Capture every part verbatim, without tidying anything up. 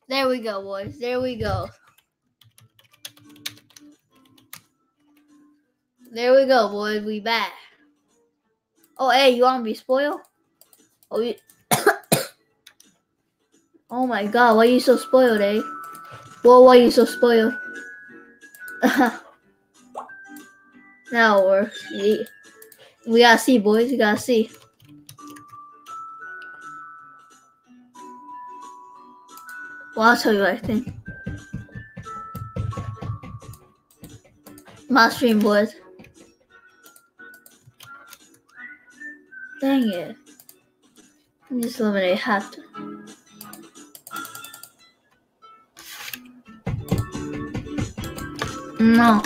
There we go, boys. There we go. There we go, boys. We back. Oh, hey, you want to be spoiled? Oh, you... oh my God, why are you so spoiled, eh? Whoa, why are you so spoiled? Now it works. Yeah. We gotta see, boys. We gotta see. Well, I'll tell you what I think. My stream, boys. Dang it. I'm just eliminate half. To... No.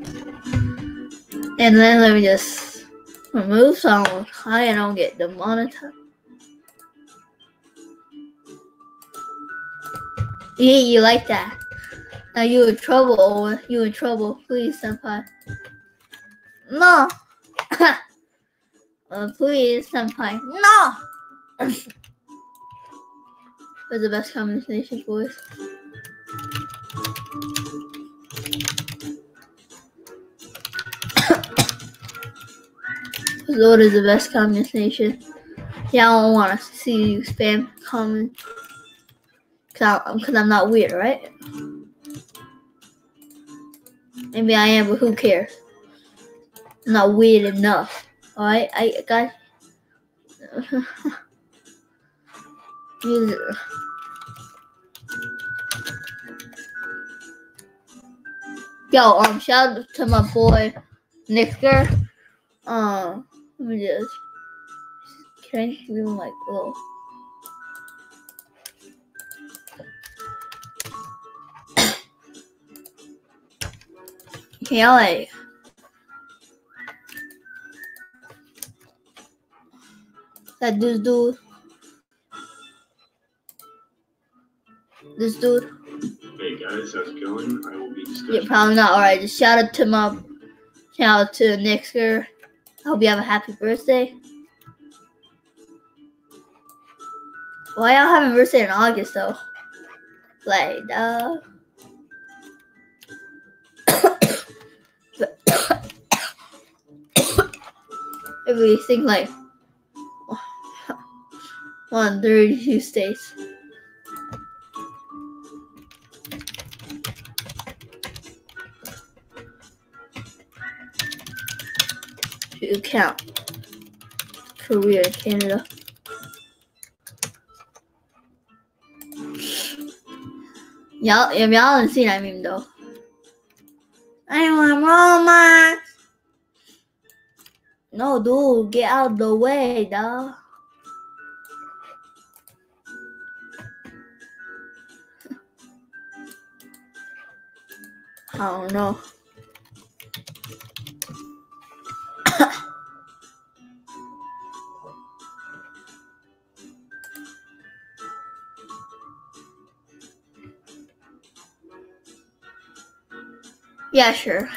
And then let me just remove someone. I don't get demonetized. Yeah, you like that. Now you in trouble, Owen. You in trouble. Please, senpai. No. uh, please, senpai. No. What's the best combination, boys? What is the best combination? Yeah, I don't want to see you spam comment. Cause, I, Cause I'm not weird, right? Maybe I am, but who cares? I'm not weird enough. Alright, I got. Yo, um, shout out to my boy Nicker. Um, let me just. Can I give him like a little? Can I like? That this dude. This dude. Hey guys, how's it going? I will be discussing. Yeah, probably not. Alright, just shout out to my. Shout out to Nicker. I hope you have a happy birthday. Why y'all having a birthday in August though? Like, uh. If we think like one thirty-two states. You count Korea and Canada. Y'all, if y'all haven't seen that meme though. I want Walmart. No, dude, get out of the way, dog. I don't know. Yeah, sure.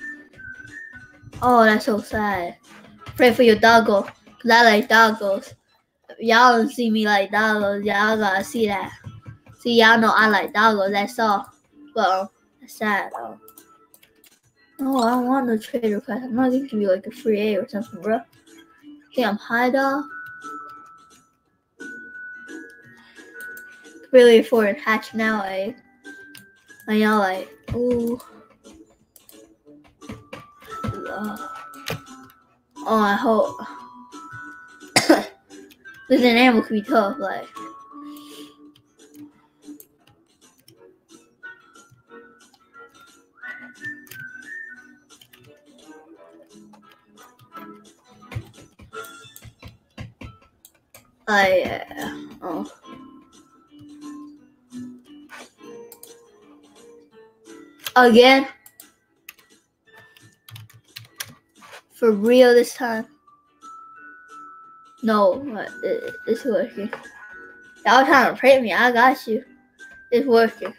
Oh, that's so sad. Pray for your doggo, cause I like doggos. Y'all don't see me like doggos. Y'all gotta see that. See, y'all know I like doggos. That's all. But um, that's sad though. Oh, I don't want no trade request. I'm not gonna give you like a free A or something, bro. Okay, I'm high, dog. Really afford hatch now, eh? And y'all like, ooh. Oh, I hope. Losing an animal could be tough, like. I, uh, oh. Again? For real this time? No, it, it's working. Y'all trying to prank me, I got you. It's working.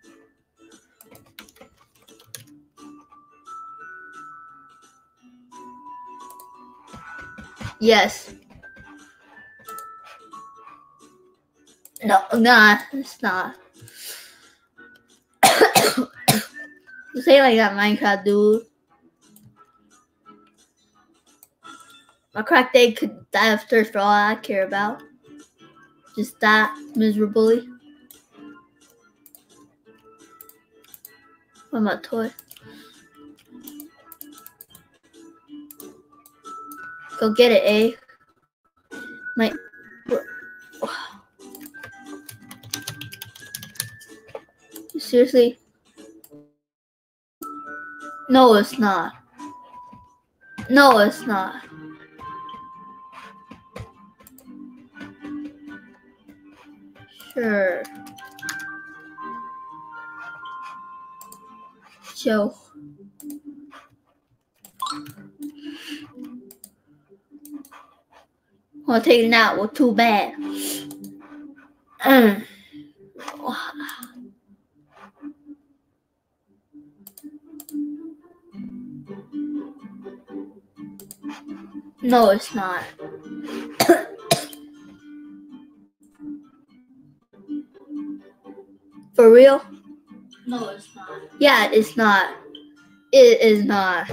Yes. No, nah, it's not. Say like that, Minecraft dude. My cracked egg could die of thirst for all I care about. Just die miserably. What about toy? Go get it, eh? My. Seriously? No, it's not. No, it's not. Sure. So. I'll take it out. Well, too bad. Mm. No, it's not. For real? No, it's not. Yeah, it's not. It is not.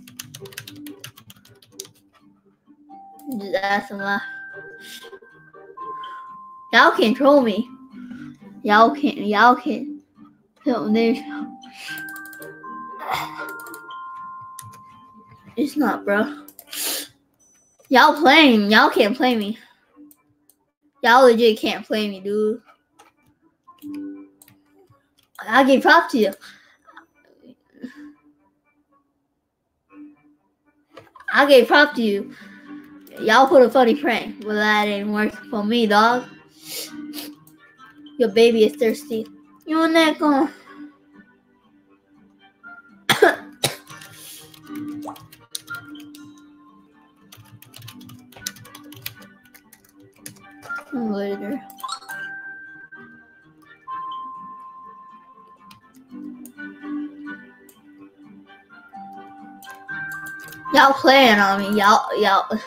That's a lie. Y'all can't troll me. Y'all can't. Y'all can't. It's not, bro. Y'all playing. Y'all can't play me. Y'all legit can't play me, dude. I give props to you. I gave props to you. Y'all put a funny prank, but that didn't work for me, dog. Your baby is thirsty. Your neck on. Later. Y'all playing on me. Y'all, y'all.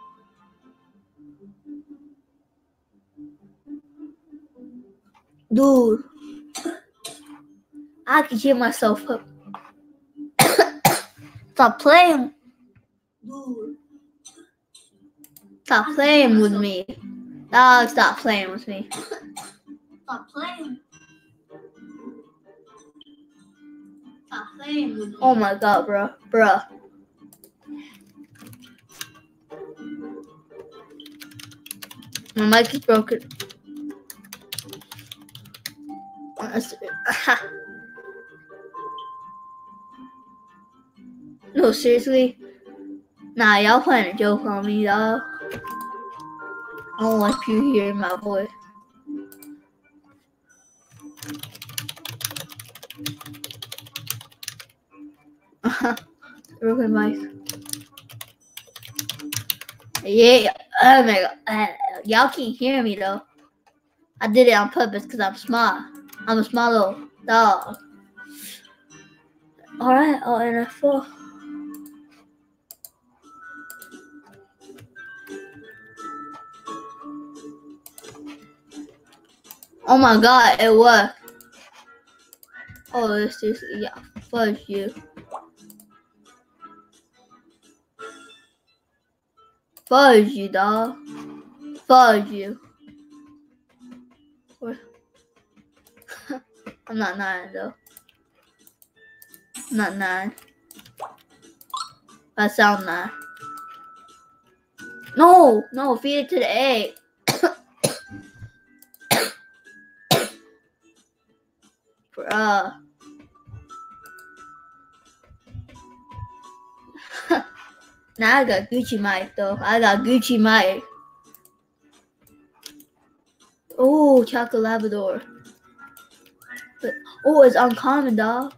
Dude. I can hear myself up. Stop playing. Dude. Stop playing with me. Dog, stop playing with me. Stop playing. Stop playing with me. Oh my god, bro. Bro. My mic is broken. No, seriously? Nah, y'all playing a joke on me, dog. I don't like you hearing my voice. Broken mic. Yeah, oh my god. Uh, y'all can't hear me though. I did it on purpose because I'm smart. I'm a smart little dog. Alright, oh, N F four. Oh my god, it worked. Oh, this is, yeah, fudge you. Fudge you, dog. Fudge you. I'm not nine, though. I'm not nine. I sound nine. No, no, feed it to the egg. Bruh. Now I got Gucci Mike though. I got Gucci Mike. Oh, Chocolate Labrador. But, oh, it's uncommon, dog.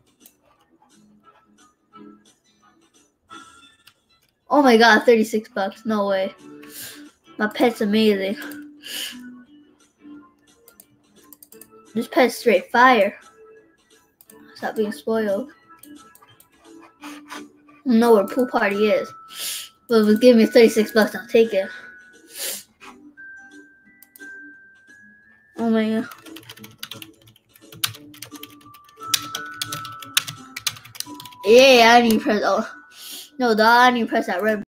Oh my god, thirty-six bucks. No way. My pet's amazing. This pet's straight fire. Stop being spoiled. I don't know where Pool Party is. But if it give me thirty-six bucks, I'll take it. Oh my god. Yeah, I need to press. Oh, no, dog. I need to press that red.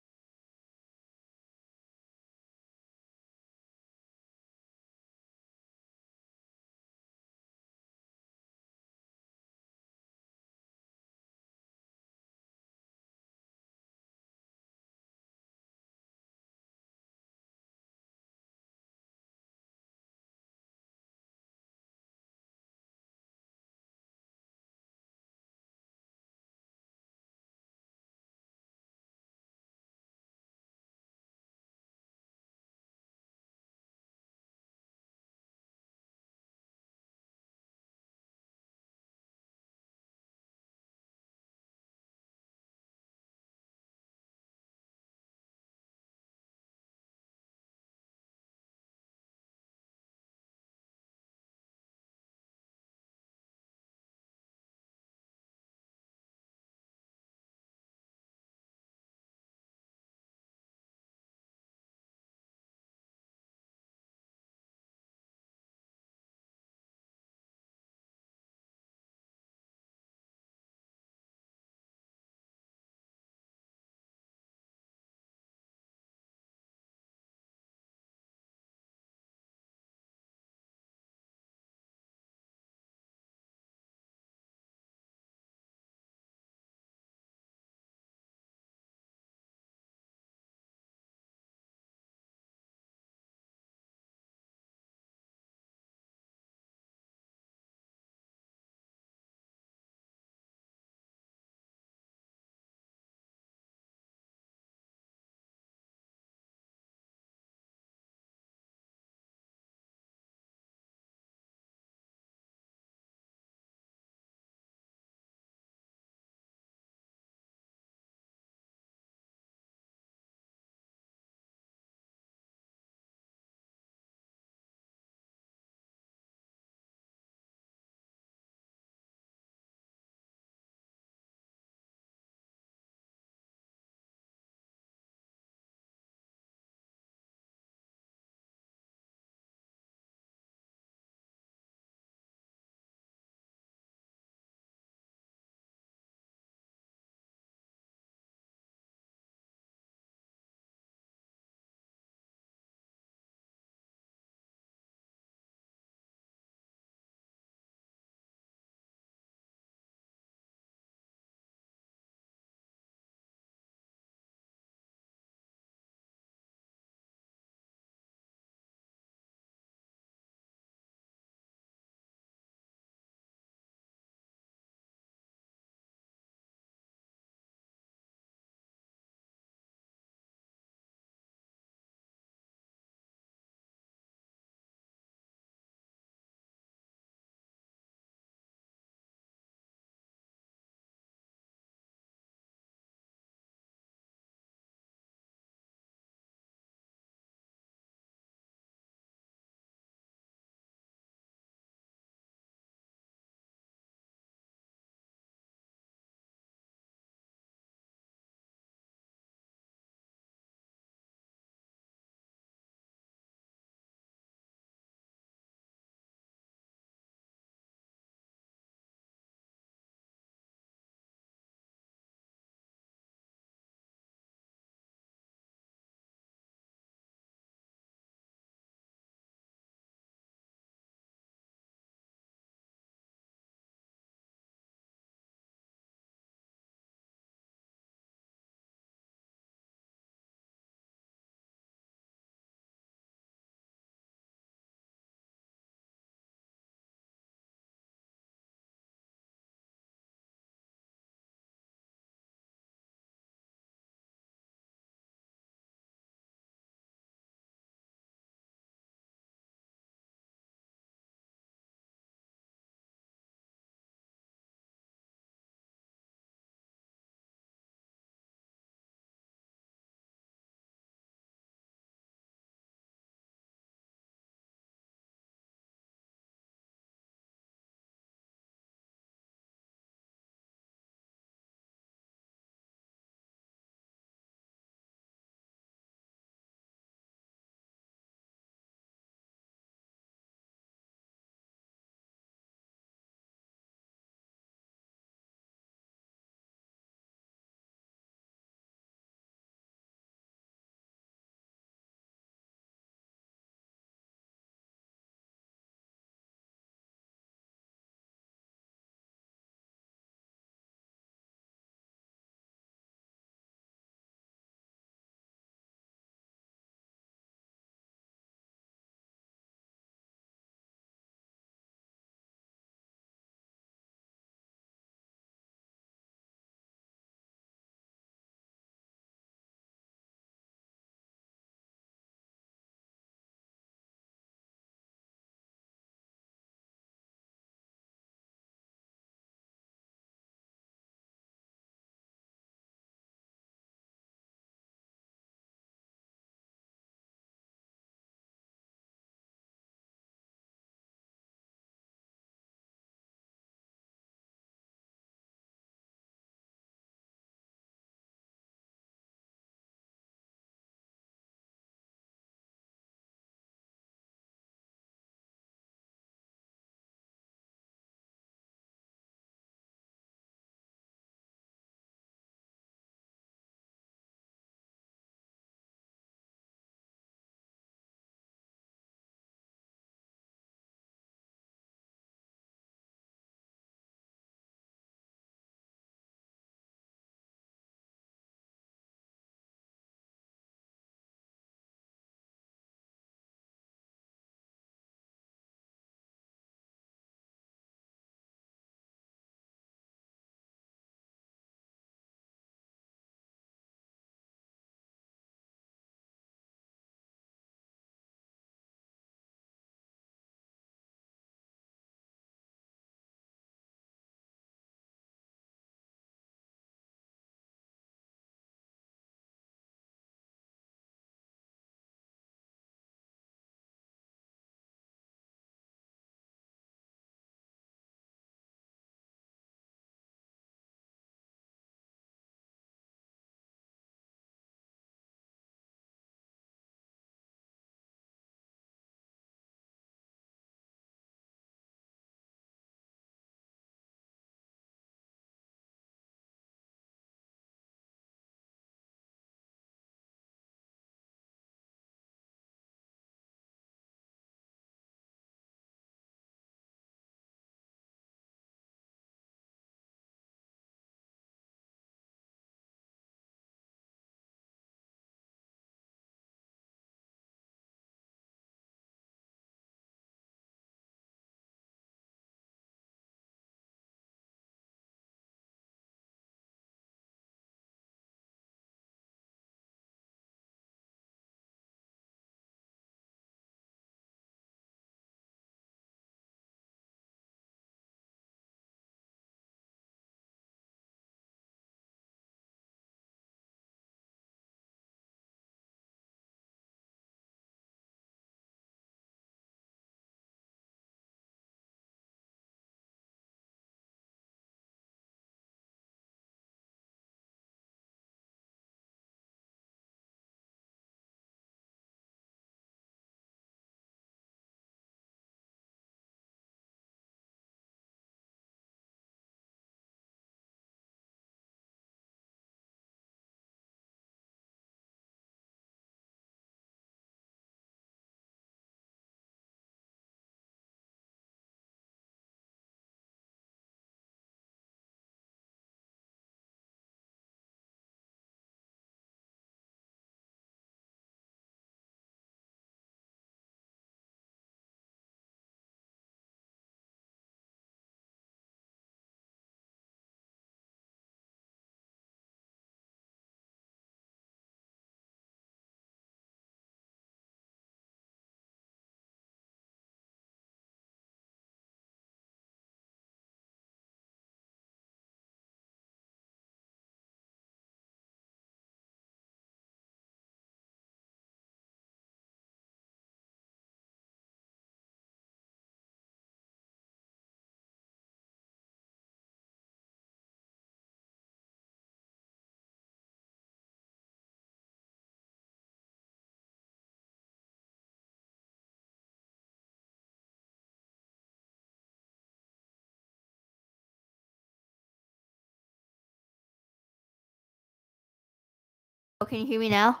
can you hear me now?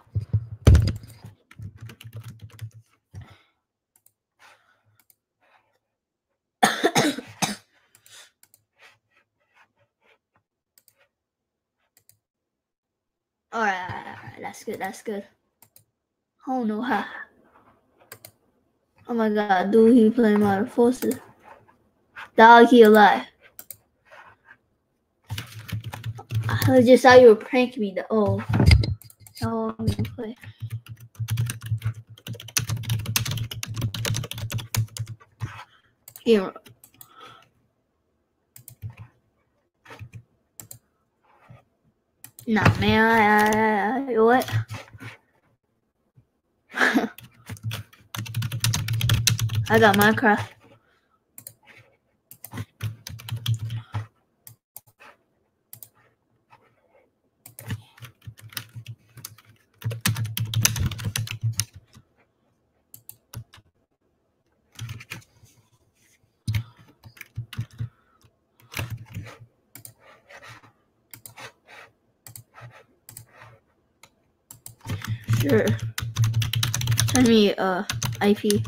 Alright, alright, alright, that's good, that's good. I don't know how. Oh my god, dude, he playing Modern Forces. Dog, he alive. I just saw you were pranking me. The oh, oh, I'm gonna play. Here. Nah, man, I, I, I, what? I got Minecraft. Sure. Send me uh I P.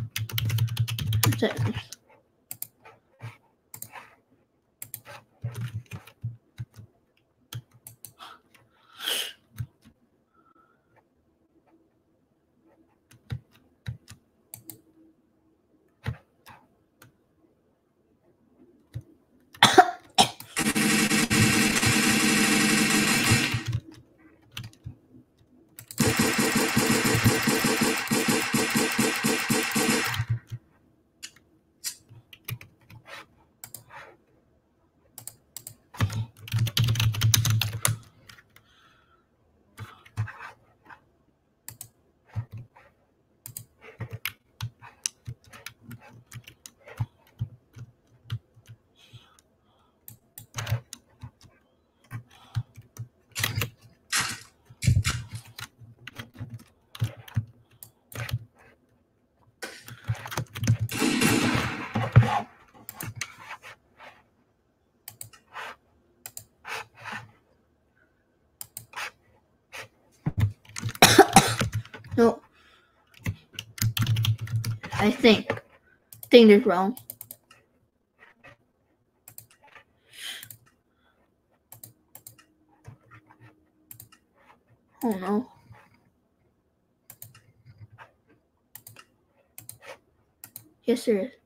No. I think. I think it's wrong. Oh no. Yes, there is.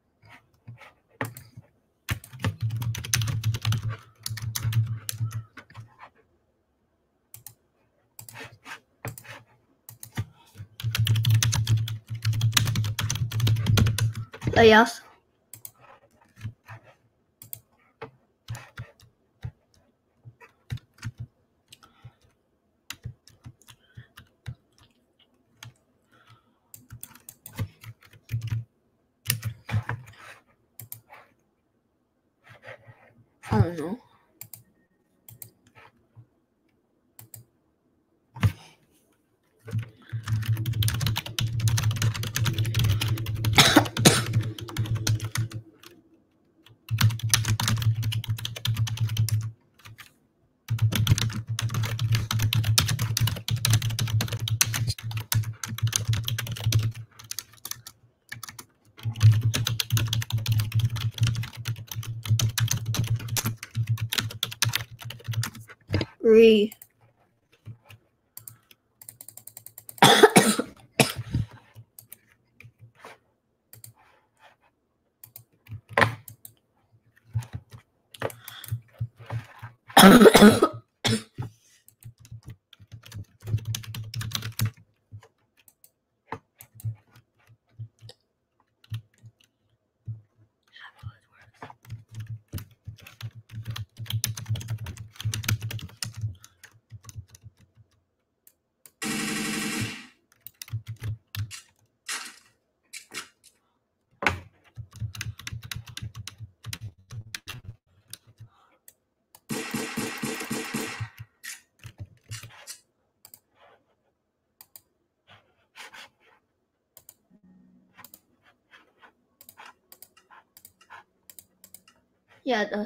Oh, yes. I don't know. Re. Yeah, the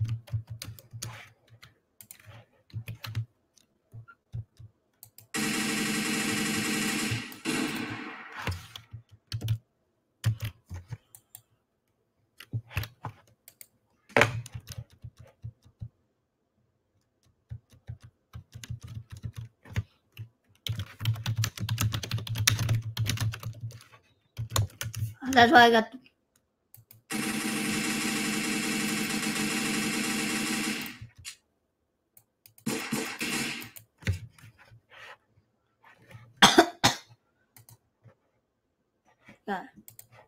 That's why I got. Got it.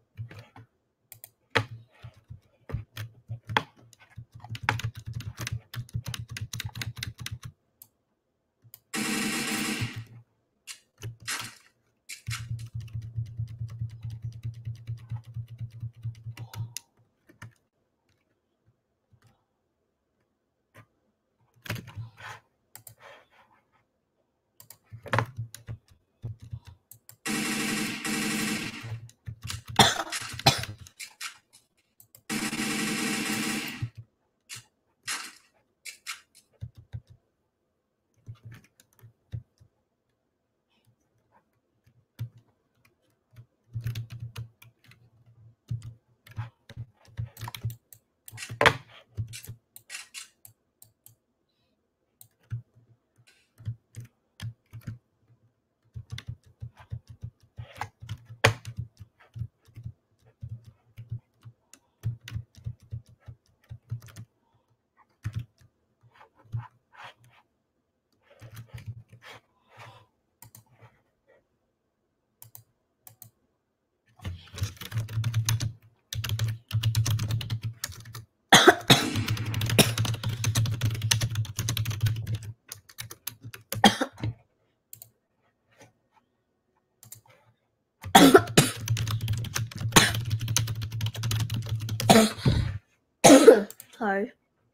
Sorry.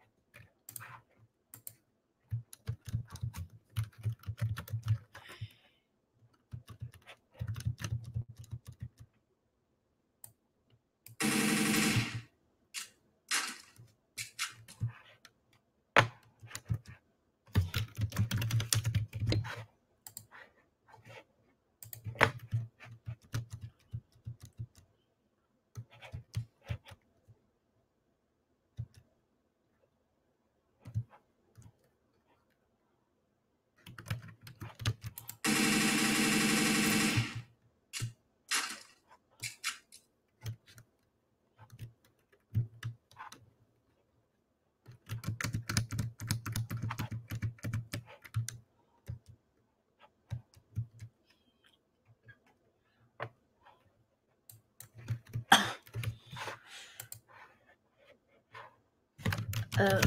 Uh,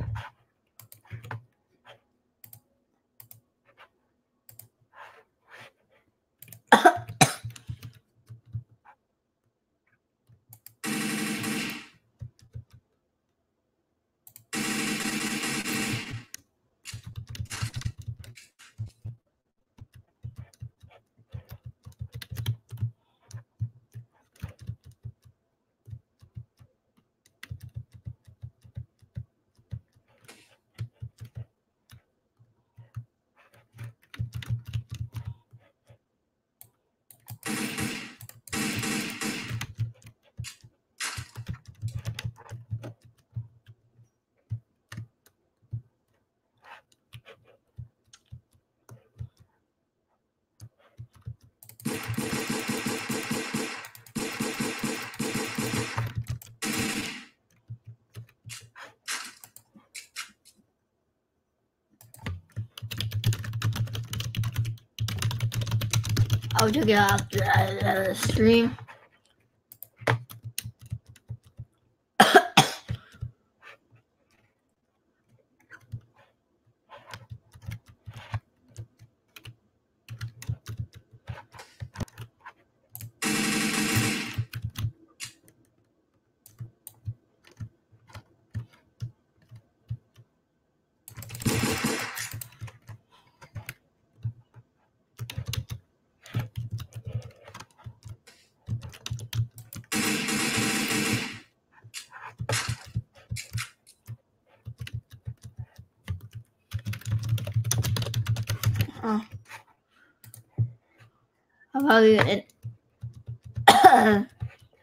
I'll check it out after the stream. Oh. I'm probably gonna.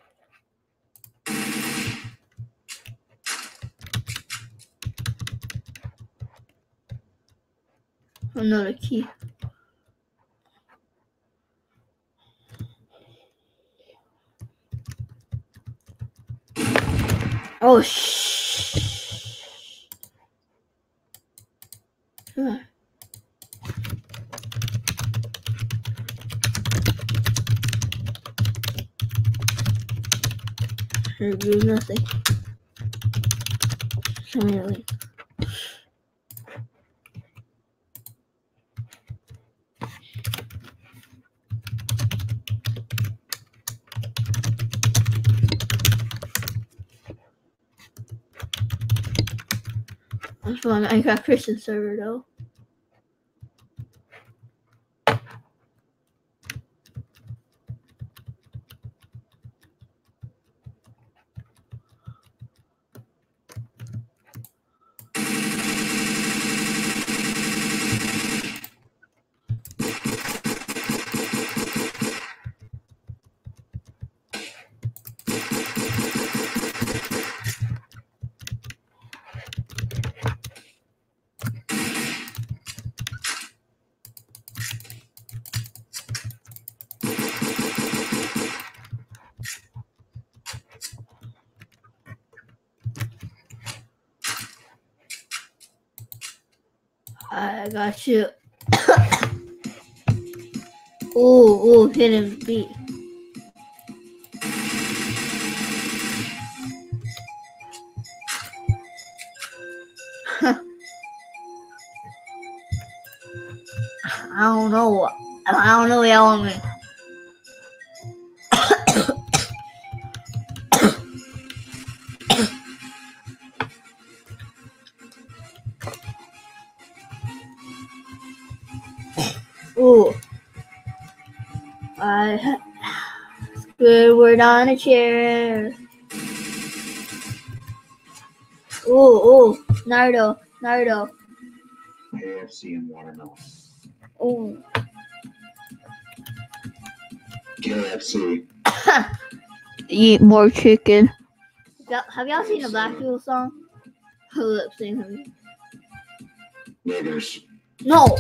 Another key. Oh shh. Huh. I do nothing. Silently. That's on the Minecraft Christian server though. I got you. Ooh, ooh, hidden beat. I don't know. I don't know what y'all want me. Ooh. I Squidward on a chair. Ooh, ooh. Naruto. Naruto. K F C and watermelon. Ooh. K F C. Eat more chicken. Have y'all seen the Black People song? Lip sync. Niggers. No.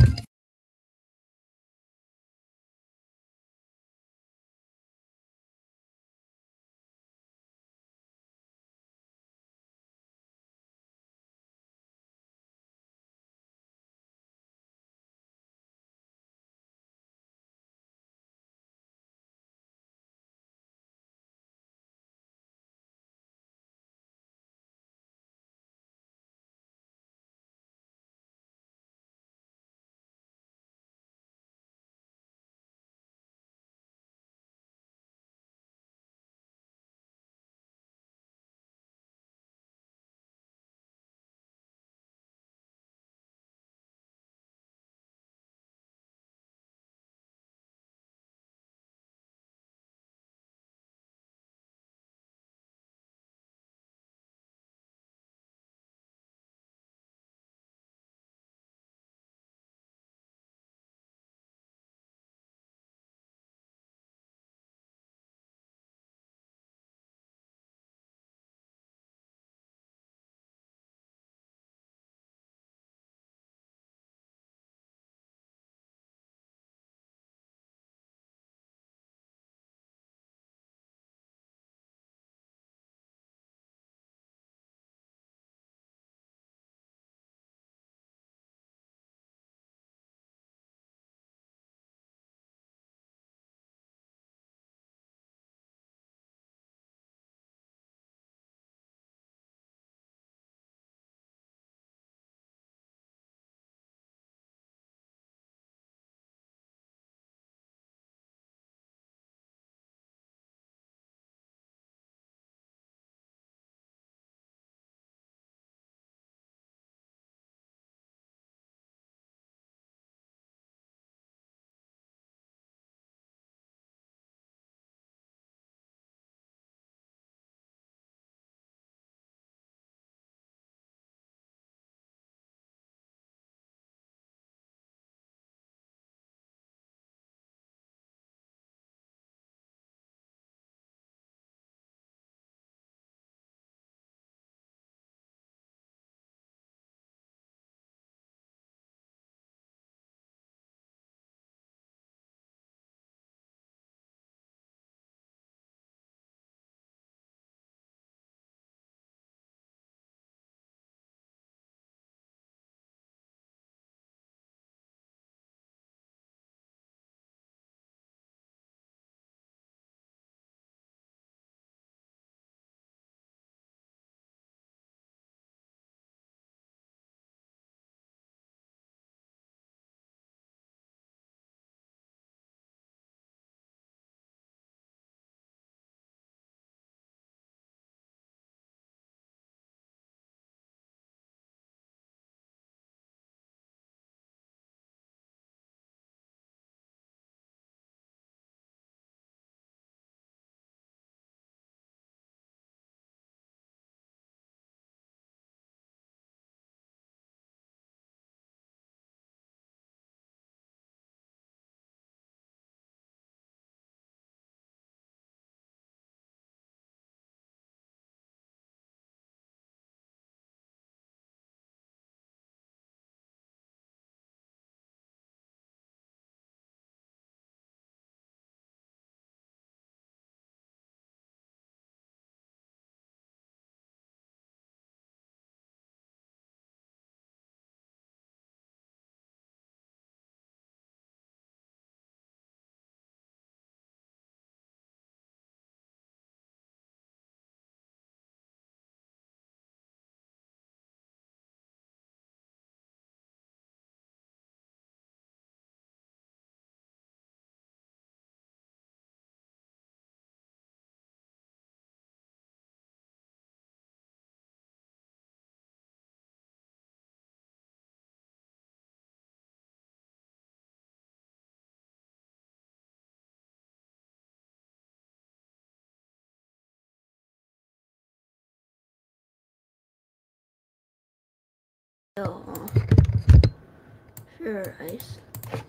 Oh, uh, sure, ice.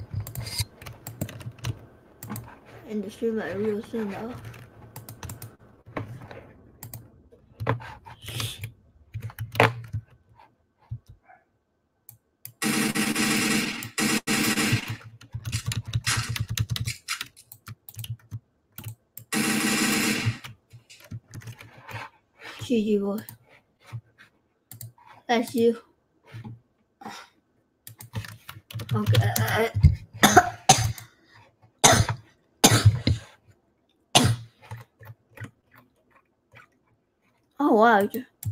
And the stream like real soon though. G G boy. That's you. Okay. Oh wow.